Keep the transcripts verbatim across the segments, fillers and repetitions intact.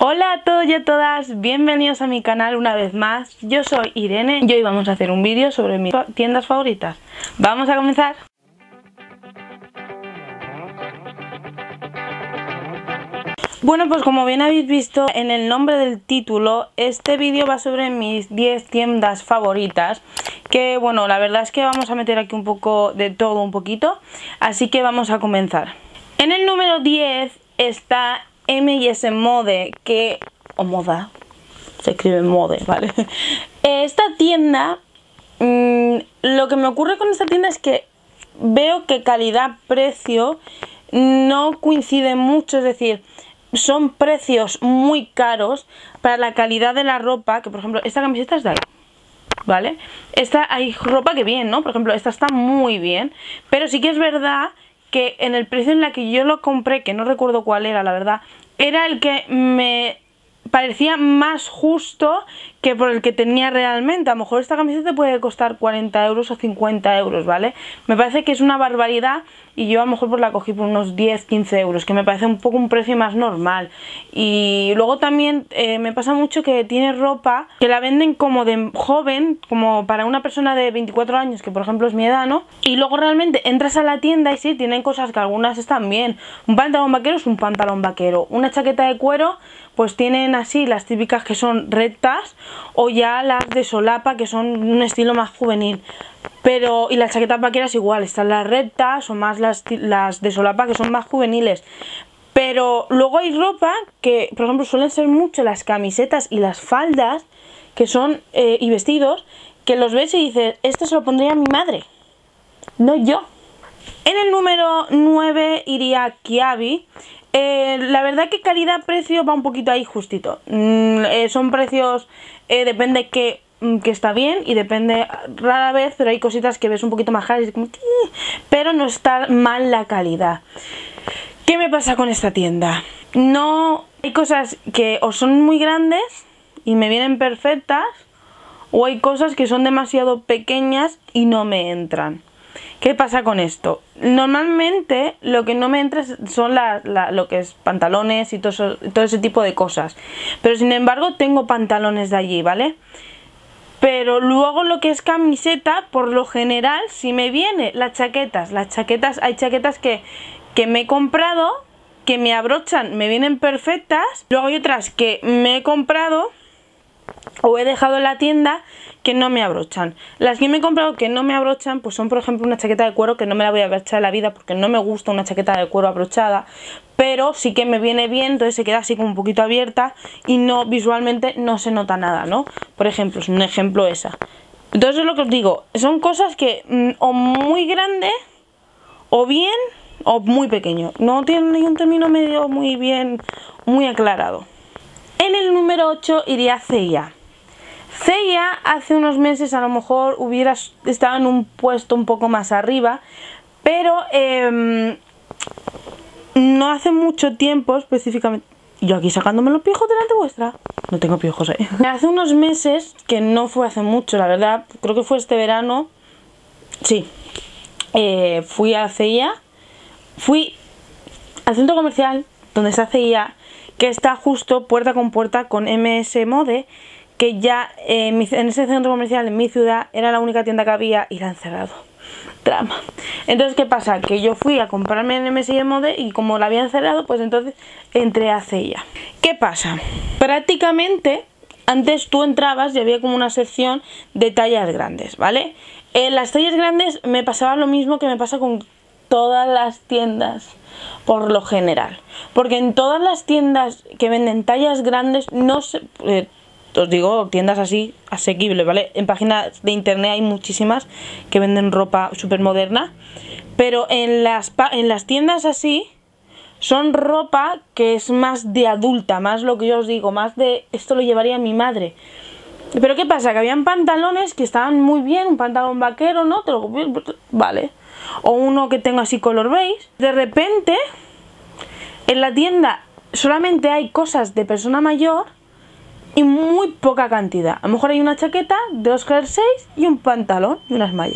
Hola a todos y a todas, bienvenidos a mi canal una vez más. Yo soy Irene y hoy vamos a hacer un vídeo sobre mis tiendas favoritas. Vamos a comenzar. Bueno, pues como bien habéis visto en el nombre del título, este vídeo va sobre mis diez tiendas favoritas. Que bueno, la verdad es que vamos a meter aquí un poco de todo un poquito, así que vamos a comenzar. En el número diez está M y S Mode, que... o moda, se escribe mode, ¿vale? Esta tienda, mmm, lo que me ocurre con esta tienda es que veo que calidad-precio no coincide mucho, es decir, son precios muy caros para la calidad de la ropa, que por ejemplo, esta camiseta es de ahí, ¿vale? Esta, hay ropa que bien, ¿no? Por ejemplo, esta está muy bien, pero sí que es verdad que en el precio en la que yo lo compré, que no recuerdo cuál era, la verdad, era el que me parecía más justo que por el que tenía realmente. A lo mejor esta camiseta puede costar cuarenta euros o cincuenta euros, ¿vale? Me parece que es una barbaridad y yo a lo mejor pues la cogí por unos diez, quince euros, que me parece un poco un precio más normal. Y luego también eh, me pasa mucho que tiene ropa que la venden como de joven, como para una persona de veinticuatro años, que por ejemplo es mi edad, ¿no? Y luego realmente entras a la tienda y sí, tienen cosas que algunas están bien. Un pantalón vaquero es un pantalón vaquero. Una chaqueta de cuero, pues tienen así las típicas que son rectas, o ya las de solapa que son un estilo más juvenil. Pero, y las chaquetas vaqueras igual, están las rectas o más las, las de solapa que son más juveniles. Pero luego hay ropa que, por ejemplo, suelen ser mucho las camisetas y las faldas que son, eh, y vestidos, que los ves y dices, esto se lo pondría a mi madre, no yo. En el número nueve iría Kiabi. Eh, la verdad que calidad-precio va un poquito ahí justito. Mm, eh, son precios, eh, depende que, que está bien y depende rara vez, pero hay cositas que ves un poquito más caras, como, pero no está mal la calidad. ¿Qué me pasa con esta tienda? No, hay cosas que o son muy grandes y me vienen perfectas, o hay cosas que son demasiado pequeñas y no me entran. ¿Qué pasa con esto? Normalmente lo que no me entra son la, la, lo que es pantalones y todo, eso, todo ese tipo de cosas. Pero sin embargo tengo pantalones de allí, ¿vale? Pero luego lo que es camiseta, por lo general, si me viene las chaquetas, las chaquetas, hay chaquetas que, que me he comprado, que me abrochan, me vienen perfectas. Luego hay otras que me he comprado o he dejado en la tienda que no me abrochan. Las que me he comprado que no me abrochan, pues son por ejemplo una chaqueta de cuero que no me la voy a abrochar en la vida porque no me gusta una chaqueta de cuero abrochada, pero sí que me viene bien, entonces se queda así como un poquito abierta y no, visualmente no se nota nada, ¿no? Por ejemplo, es un ejemplo esa. Entonces es lo que os digo, son cosas que mm, o muy grande o bien o muy pequeño, no tienen ni un término medio muy bien, muy aclarado. En el número ocho iría C y A. C y A hace unos meses a lo mejor hubiera estado en un puesto un poco más arriba, pero eh, no hace mucho tiempo específicamente. Yo aquí sacándome los piojos delante vuestra. No tengo piojos ahí. Hace unos meses, que no fue hace mucho, la verdad, creo que fue este verano. Sí, eh, fui a C y A. Fui al centro comercial donde está C y A, que está justo puerta con puerta con M S Mode, que ya eh, en, mi, en ese centro comercial en mi ciudad era la única tienda que había y la han cerrado. Drama. Entonces, ¿qué pasa? Que yo fui a comprarme en M S Mode y como la habían cerrado, pues entonces entré a C y A. ¿Qué pasa? Prácticamente antes tú entrabas y había como una sección de tallas grandes, ¿vale? En las tallas grandes me pasaba lo mismo que me pasa con todas las tiendas por lo general, porque en todas las tiendas que venden tallas grandes no se... Eh, os digo, tiendas así, asequibles, ¿vale? En páginas de internet hay muchísimas que venden ropa súper moderna, pero en las, en las tiendas así son ropa que es más de adulta, más lo que yo os digo, más de esto lo llevaría mi madre. Pero ¿qué pasa? Que habían pantalones que estaban muy bien, un pantalón vaquero, ¿no? Te lo... Vale. O uno que tenga así color beige. De repente, en la tienda solamente hay cosas de persona mayor y muy poca cantidad. A lo mejor hay una chaqueta, dos jerseys y un pantalón y unas mallas.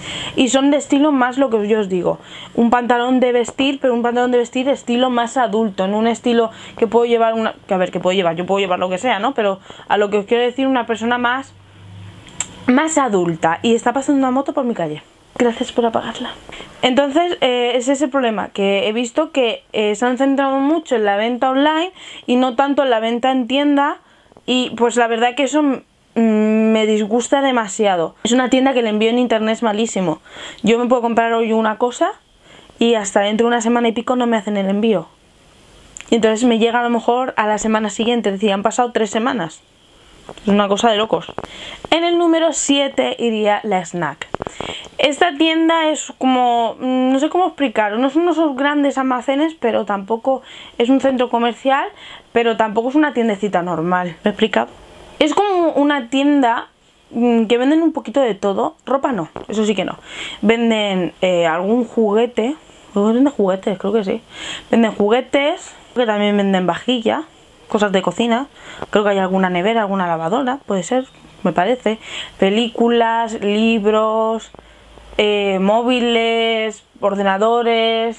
y son de estilo más lo que yo os digo, un pantalón de vestir, pero un pantalón de vestir estilo más adulto, en un estilo que puedo llevar una, que a ver, que puedo llevar, yo puedo llevar lo que sea, ¿no? Pero a lo que os quiero decir, una persona más más adulta. Y está pasando una moto por mi calle. Gracias por apagarla. Entonces, eh, ese es el problema, que he visto que eh, se han centrado mucho en la venta online y no tanto en la venta en tienda, y pues la verdad que eso me disgusta demasiado. Es una tienda que el envío en internet es malísimo. Yo me puedo comprar hoy una cosa y hasta dentro de una semana y pico no me hacen el envío. Y entonces me llega a lo mejor a la semana siguiente, es decir, han pasado tres semanas. Es una cosa de locos. En el número siete iría la Snack. Esta tienda es como, no sé cómo explicarlo, no son unos grandes almacenes, pero tampoco es un centro comercial, pero tampoco es una tiendecita normal. ¿Me he explicado? Es como una tienda que venden un poquito de todo. Ropa no, eso sí que no. Venden eh, algún juguete. Venden juguetes, creo que sí. Venden juguetes, que también venden vajilla, cosas de cocina. Creo que hay alguna nevera, alguna lavadora, puede ser, me parece. Películas, libros, eh, móviles, ordenadores,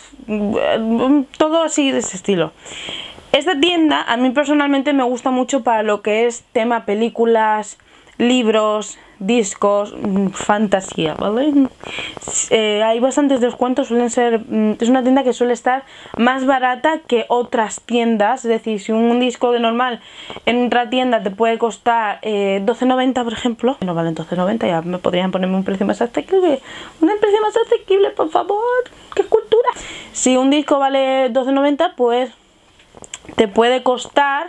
todo así de ese estilo. Esta tienda a mí personalmente me gusta mucho para lo que es tema películas, libros, discos, fantasía, ¿vale? Eh, hay bastantes descuentos, suelen ser, es una tienda que suele estar más barata que otras tiendas, es decir, si un disco de normal en otra tienda te puede costar eh, doce noventa, por ejemplo, no valen doce noventa, ya me podrían ponerme un precio más asequible, un precio más asequible, por favor, qué cultura. Si un disco vale doce noventa, pues te puede costar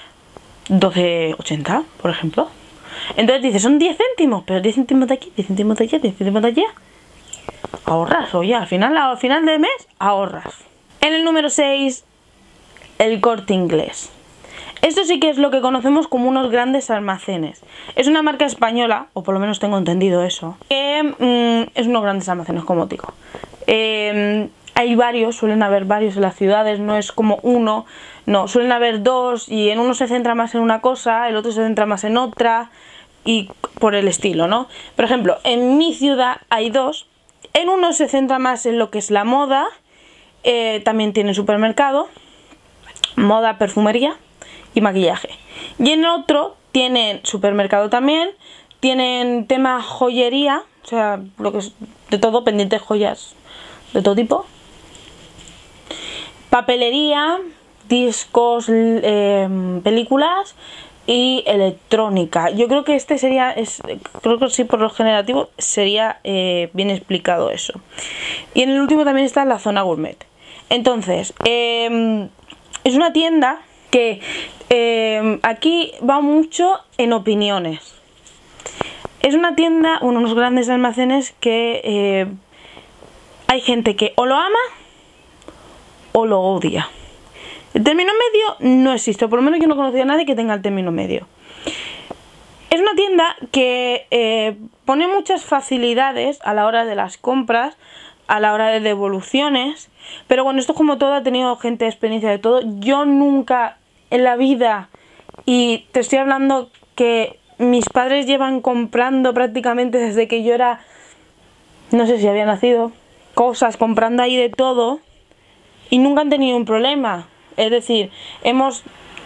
doce ochenta, por ejemplo. Entonces dices, son diez céntimos, pero diez céntimos de aquí, diez céntimos de allá, diez céntimos de allá. Ahorras, oye, al final, al final del mes, ahorras. En el número seis, el Corte Inglés. Esto sí que es lo que conocemos como unos grandes almacenes. Es una marca española, o por lo menos tengo entendido eso, que mmm, es unos grandes almacenes, como digo. Eh, hay varios, suelen haber varios en las ciudades, no es como uno, no, suelen haber dos, y en uno se centra más en una cosa, el otro se centra más en otra, y por el estilo, ¿no? Por ejemplo, en mi ciudad hay dos, en uno se centra más en lo que es la moda, eh, también tiene supermercado, moda, perfumería y maquillaje. Y en otro tienen supermercado también, tienen tema joyería, o sea, lo que es de todo, pendientes, joyas de todo tipo, papelería, discos, eh, películas y electrónica. Yo creo que este sería, es, creo que sí, por lo generativo sería eh, bien explicado eso. Y en el último también está la zona gourmet. Entonces, eh, es una tienda que eh, aquí va mucho en opiniones. Es una tienda, bueno, unos grandes almacenes que eh, hay gente que o lo ama o lo odia. El término medio no existe, por lo menos yo no conocía a nadie que tenga el término medio. Es una tienda que eh, pone muchas facilidades a la hora de las compras, a la hora de devoluciones, pero bueno, esto como todo, ha tenido gente de experiencia de todo. Yo nunca en la vida, y te estoy hablando que mis padres llevan comprando prácticamente desde que yo era, no sé si había nacido, cosas, comprando ahí de todo, y nunca han tenido un problema. Es decir, hemos...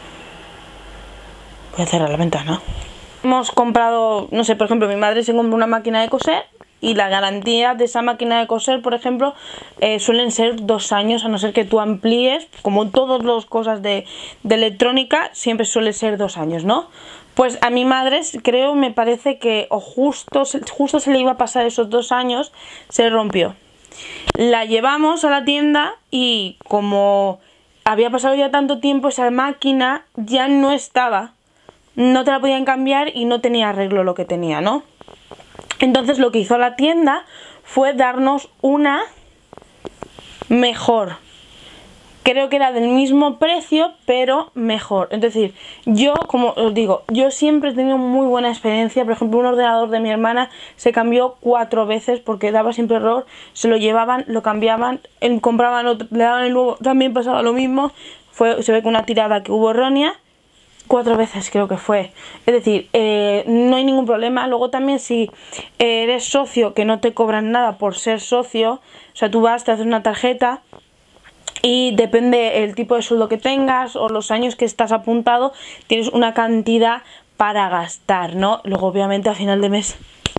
Voy a cerrar la ventana. Hemos comprado, no sé, por ejemplo, mi madre se compró una máquina de coser y la garantía de esa máquina de coser, por ejemplo, eh, suelen ser dos años, a no ser que tú amplíes, como todas las cosas de, de electrónica, siempre suele ser dos años, ¿no? Pues a mi madre, creo, me parece que o justo, justo se le iba a pasar esos dos años, se rompió. La llevamos a la tienda y como había pasado ya tanto tiempo, esa máquina ya no estaba, no te la podían cambiar y no tenía arreglo lo que tenía, ¿no? Entonces lo que hizo la tienda fue darnos una mejor. Creo que era del mismo precio, pero mejor. Es decir, yo, como os digo, yo siempre he tenido muy buena experiencia. Por ejemplo, un ordenador de mi hermana se cambió cuatro veces porque daba siempre error. Se lo llevaban, lo cambiaban, compraban otro, le daban el nuevo, también pasaba lo mismo. Fue, se ve que una tirada que hubo errónea. cuatro veces creo que fue. Es decir, eh, no hay ningún problema. Luego también si eres socio, que no te cobran nada por ser socio, o sea, tú vas, te haces una tarjeta y depende el tipo de sueldo que tengas o los años que estás apuntado, tienes una cantidad para gastar, ¿no? Luego obviamente a final de mes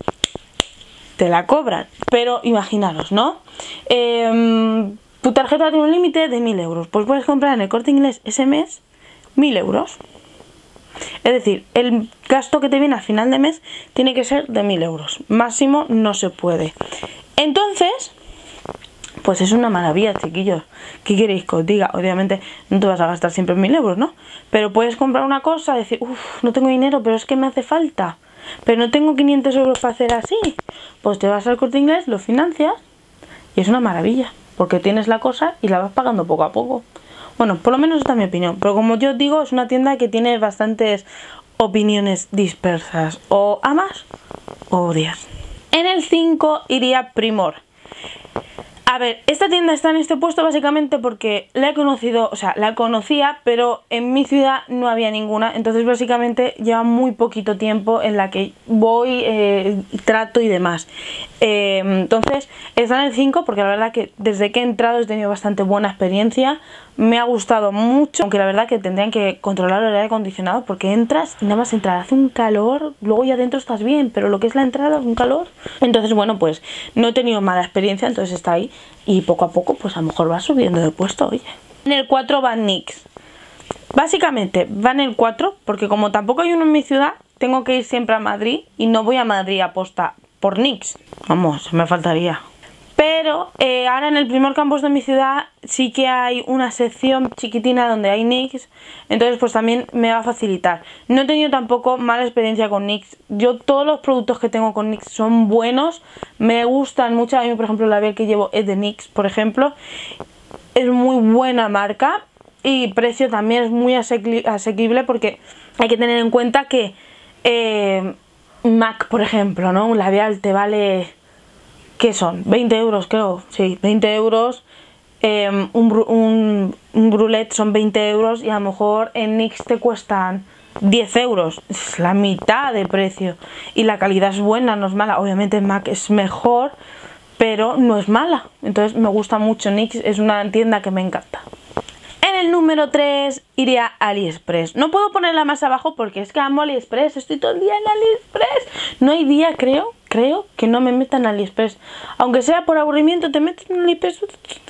te la cobran, pero imaginaros, ¿no? Eh, tu tarjeta tiene un límite de mil euros, pues puedes comprar en el Corte Inglés ese mes mil euros. Es decir, el gasto que te viene a final de mes tiene que ser de mil euros, máximo no se puede. Entonces, pues es una maravilla, chiquillos. ¿Qué queréis que os diga? Obviamente no te vas a gastar siempre mil euros, ¿no? Pero puedes comprar una cosa, decir, uff, no tengo dinero, pero es que me hace falta, pero no tengo quinientos euros para hacer así. Pues te vas al Corte Inglés, lo financias y es una maravilla, porque tienes la cosa y la vas pagando poco a poco. Bueno, por lo menos esta es mi opinión, pero como yo os digo, es una tienda que tiene bastantes opiniones dispersas. O amas o odias. En el cinco iría Primor. A ver, esta tienda está en este puesto básicamente porque la he conocido, o sea, la conocía, pero en mi ciudad no había ninguna. Entonces básicamente lleva muy poquito tiempo en la que voy, eh, trato y demás. Eh, entonces está en el cinco porque la verdad que desde que he entrado he tenido bastante buena experiencia. Me ha gustado mucho, aunque la verdad que tendrían que controlar el aire acondicionado porque entras y nada más entrar hace un calor, luego ya adentro estás bien, pero lo que es la entrada es un calor. Entonces bueno, pues no he tenido mala experiencia, entonces está ahí y poco a poco pues a lo mejor va subiendo de puesto, oye. En el cuatro va N Y X. Básicamente va en el cuatro porque como tampoco hay uno en mi ciudad, tengo que ir siempre a Madrid y no voy a Madrid a posta por N Y X. Vamos, me faltaría. Pero eh, ahora en el primer campus de mi ciudad sí que hay una sección chiquitina donde hay N Y X, entonces pues también me va a facilitar. No he tenido tampoco mala experiencia con N Y X. Yo todos los productos que tengo con N Y X son buenos, me gustan mucho. A mí por ejemplo la labial que llevo es de N Y X, por ejemplo. Es muy buena marca y precio también es muy asequible porque hay que tener en cuenta que eh, MAC, por ejemplo, ¿no? Un labial te vale... ¿Qué son? veinte euros creo, sí, veinte euros, eh, un, un, un brulette son veinte euros y a lo mejor en N Y X te cuestan diez euros, es la mitad de precio y la calidad es buena, no es mala. Obviamente MAC es mejor, pero no es mala, entonces me gusta mucho N Y X, es una tienda que me encanta. En el número tres iría AliExpress. No puedo ponerla más abajo porque es que amo AliExpress. Estoy todo el día en AliExpress. No hay día, creo, creo que no me metan en AliExpress. Aunque sea por aburrimiento, te metes en AliExpress.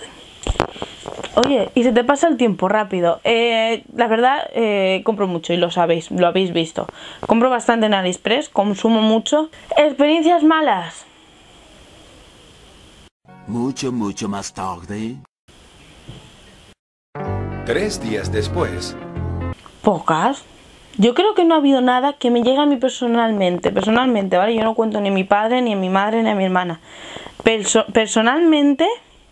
Oye, y se te pasa el tiempo rápido. Eh, la verdad, eh, compro mucho y lo sabéis, lo habéis visto. Compro bastante en AliExpress, consumo mucho. ¿Experiencias malas? Mucho, mucho más tarde. Tres días después. Pocas. Yo creo que no ha habido nada que me llegue a mí personalmente. Personalmente, ¿vale? Yo no cuento ni a mi padre, ni a mi madre, ni a mi hermana. Perso personalmente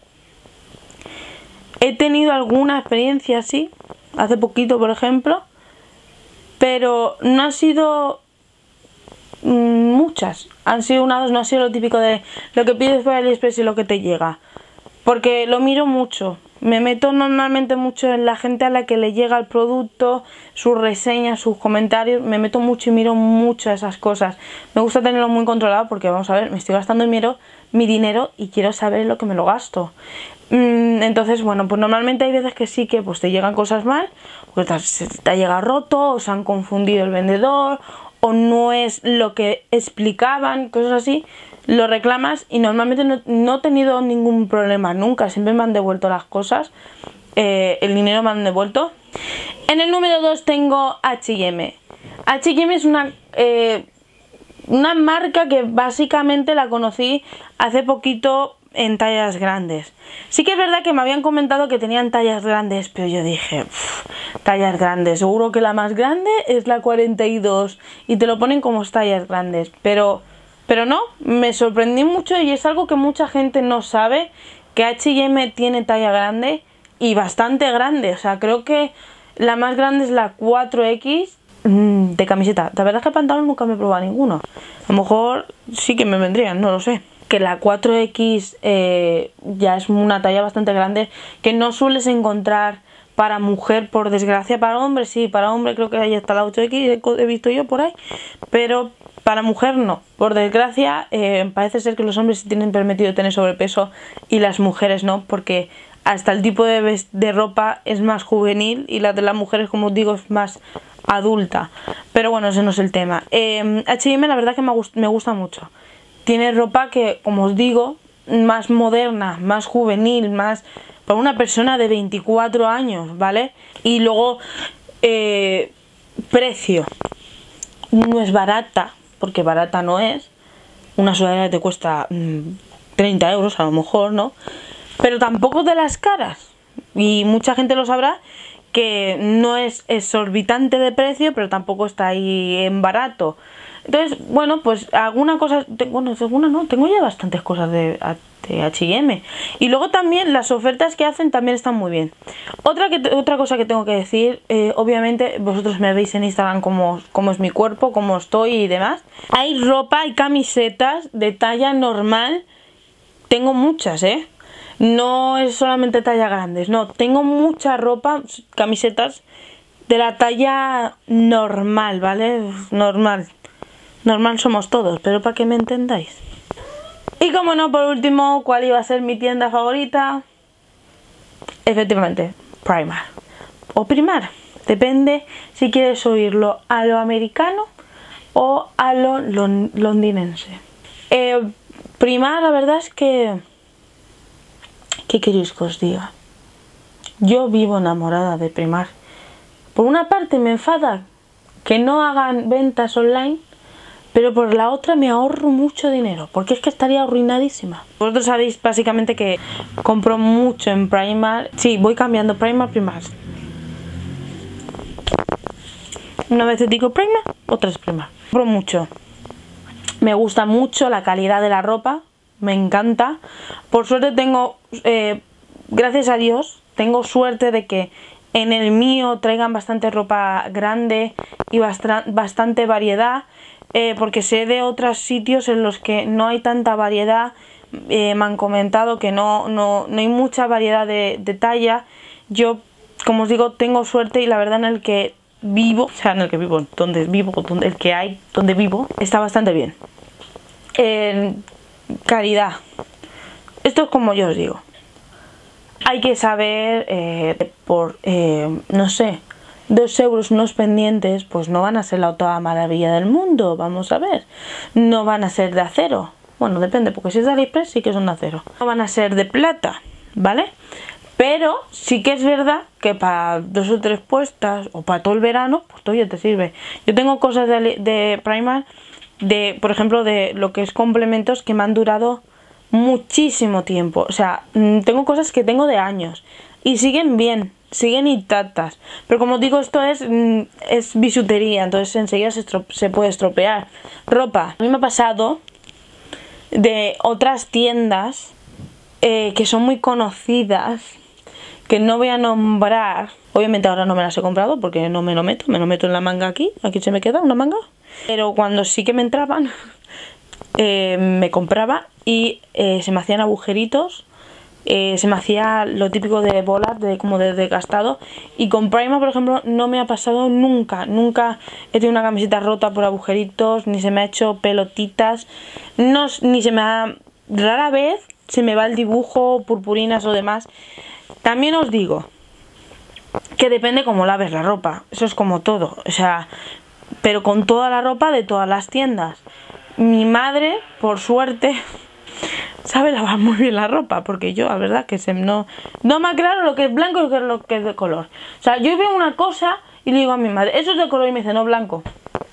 he tenido alguna experiencia así. Hace poquito, por ejemplo. Pero no ha sido mmm, muchas. Han sido una o dos, no ha sido lo típico de lo que pides por AliExpress y lo que te llega. Porque lo miro mucho. Me meto normalmente mucho en la gente a la que le llega el producto, sus reseñas, sus comentarios. Me meto mucho y miro mucho esas cosas. Me gusta tenerlo muy controlado porque, vamos a ver, me estoy gastando mi dinero, mi dinero y quiero saber lo que me lo gasto. Entonces, bueno, pues normalmente hay veces que sí que pues te llegan cosas mal, porque te, te ha llegado roto, o se han confundido el vendedor, o no es lo que explicaban, cosas así. Lo reclamas y normalmente no, no he tenido ningún problema nunca, siempre me han devuelto las cosas, eh, el dinero me han devuelto. En el número dos tengo H y M. H y M es una, eh, una marca que básicamente la conocí hace poquito en tallas grandes. Sí que es verdad que me habían comentado que tenían tallas grandes, pero yo dije, tallas grandes, seguro que la más grande es la cuarenta y dos y te lo ponen como tallas grandes, pero... Pero no, me sorprendí mucho y es algo que mucha gente no sabe, que H y M tiene talla grande y bastante grande. O sea, creo que la más grande es la cuatro equis mmm, de camiseta. La verdad es que pantalón nunca me he probado ninguno. A lo mejor sí que me vendrían, no lo sé. Que la cuatro equis eh, ya es una talla bastante grande que no sueles encontrar para mujer, por desgracia. Para hombre sí, para hombre creo que ahí está la ocho equis, he visto yo por ahí, pero para mujer no. Por desgracia, eh, parece ser que los hombres sí tienen permitido tener sobrepeso y las mujeres no, porque hasta el tipo de, de ropa es más juvenil y la de las mujeres, como os digo, es más adulta. Pero bueno, ese no es el tema. eh, H y M la verdad que me, gust me gusta mucho. Tiene ropa que, como os digo, más moderna, más juvenil, más para una persona de veinticuatro años, ¿vale? Y luego eh, precio, no es barata, porque barata no es. Una sudadera te cuesta mmm, treinta euros a lo mejor, ¿no? Pero tampoco de las caras, y mucha gente lo sabrá, que no es exorbitante de precio, pero tampoco está ahí en barato. Entonces, bueno, pues alguna cosa, bueno, alguna no, tengo ya bastantes cosas de, de H y M. Y luego también las ofertas que hacen también están muy bien. Otra, que, otra cosa que tengo que decir, eh, obviamente vosotros me veis en Instagram cómo, cómo es mi cuerpo, cómo estoy y demás. Hay ropa y camisetas de talla normal, tengo muchas, ¿eh? No es solamente talla grandes, no, tengo mucha ropa, camisetas de la talla normal, ¿vale? Normal. Normal somos todos, pero para que me entendáis. Y como no, por último, ¿cuál iba a ser mi tienda favorita? Efectivamente, Primark. O Primark. Depende si quieres oírlo a lo americano o a lo lon londinense. Eh, Primark, la verdad es que... ¿Qué queréis que os diga? Yo vivo enamorada de Primark. Por una parte me enfada que no hagan ventas online, pero por la otra me ahorro mucho dinero, porque es que estaría arruinadísima. Vosotros sabéis básicamente que compro mucho en Primark. Sí, voy cambiando Primark, Primark. Una vez digo Primark, otra es Primark. Compro mucho. Me gusta mucho la calidad de la ropa, me encanta. Por suerte tengo, eh, gracias a Dios, tengo suerte de que en el mío traigan bastante ropa grande y bastante variedad. Eh, porque sé de otros sitios en los que no hay tanta variedad, eh, me han comentado que no, no, no hay mucha variedad de, de talla. Yo, como os digo, tengo suerte y la verdad en el que vivo, o sea, en el que vivo, donde vivo, donde, el que hay, donde vivo, está bastante bien. Eh, calidad. Esto es como yo os digo. Hay que saber, eh, por, eh, no sé... dos euros unos pendientes, pues no van a ser la toda maravilla del mundo, vamos a ver. No van a ser de acero. Bueno, depende, porque si es de AliExpress sí que son de acero. No van a ser de plata, ¿vale? Pero sí que es verdad que para dos o tres puestas, o para todo el verano, pues todo ya te sirve. Yo tengo cosas de, de Primark, de, por ejemplo, de lo que es complementos que me han durado muchísimo tiempo. O sea, tengo cosas que tengo de años y siguen bien. Siguen intactas, pero como digo, esto es, es bisutería, entonces enseguida se, se puede estropear. Ropa, a mí me ha pasado de otras tiendas eh, que son muy conocidas, que no voy a nombrar. Obviamente ahora no me las he comprado porque no me lo meto, me lo meto en la manga aquí, aquí se me queda una manga. Pero cuando sí que me entraban, eh, me compraba y eh, se me hacían agujeritos. Eh, se me hacía lo típico de bolas, de como de desgastado. Y con Primark, por ejemplo, no me ha pasado nunca. Nunca he tenido una camiseta rota por agujeritos, ni se me ha hecho pelotitas, no, ni se me ha... Rara vez se me va el dibujo, purpurinas o demás. También os digo que depende cómo laves la ropa. Eso es como todo. O sea, pero con toda la ropa de todas las tiendas. Mi madre, por suerte... sabe lavar muy bien la ropa, porque yo la verdad que se, no, no me aclaro lo que es blanco y lo que es de color. O sea, yo veo una cosa y le digo a mi madre, eso es de color, y me dice, no, blanco.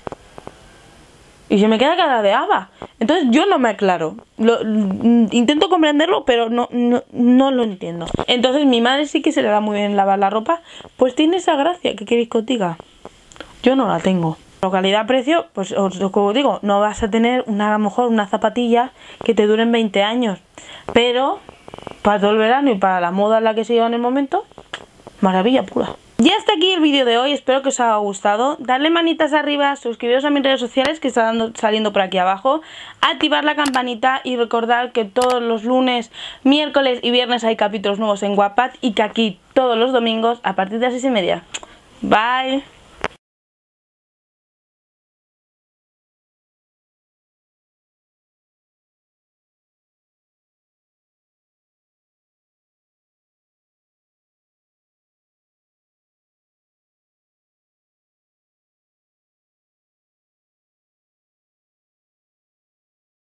Y se me queda cara de haba. Entonces yo no me aclaro. Lo, intento comprenderlo, pero no, no, no lo entiendo. Entonces mi madre sí que se le da muy bien lavar la ropa. Pues tiene esa gracia, ¿qué queréis que os diga? Yo no la tengo. Calidad-precio, pues os, os digo, no vas a tener una, a lo mejor una zapatilla que te duren veinte años. Pero para todo el verano y para la moda en la que se lleva en el momento, maravilla pura. Y hasta aquí el vídeo de hoy, espero que os haya gustado. Darle manitas arriba, suscribiros a mis redes sociales que están saliendo por aquí abajo, activar la campanita y recordar que todos los lunes, miércoles y viernes hay capítulos nuevos en Wattpad y que aquí todos los domingos a partir de las seis y media. Bye.